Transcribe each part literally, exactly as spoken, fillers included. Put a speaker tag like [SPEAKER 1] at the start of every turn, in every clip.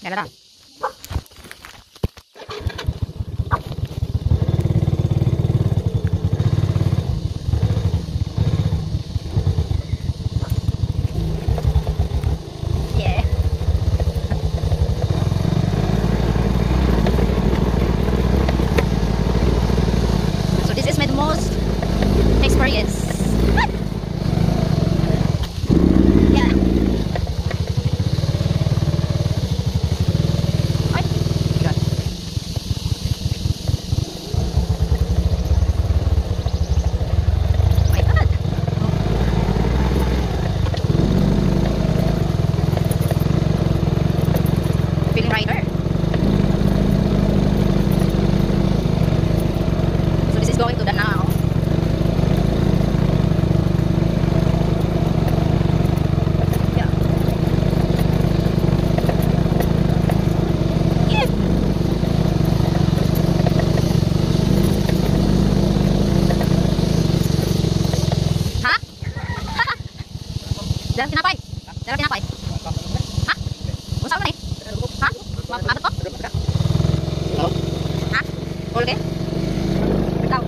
[SPEAKER 1] Gana lang. Yeah. So this is my most experience. Yeah. Ay, God. My God. Feeling rider. So this is going to the now. Yeah. Yeah. Ha? Dalam kinapay. Dalam kinapay. Ha? Usaw na ni? Ha? Mabot ko? Ha? All okay? Ikaw.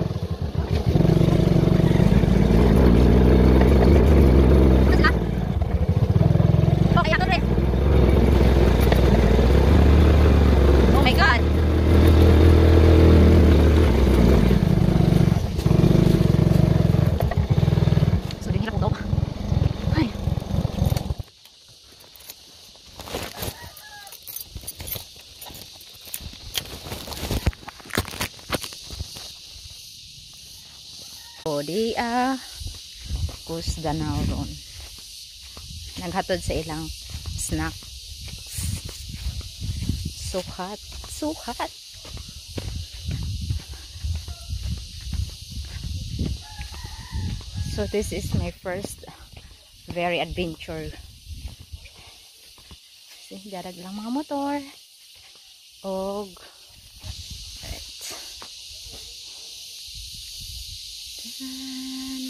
[SPEAKER 1] Ano sila? Oh, kaya doon rin. Oh my God. So, din nila po daw. Ay. O, di ah, kus danaw ron. Naghatod sa ilang snack. Sukat, sukat. So this is my first very adventure. See, darag lang mga motor. Og right. Tadan.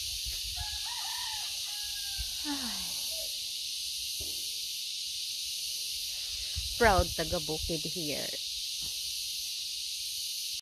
[SPEAKER 1] Ay. Proud taga Bukid here.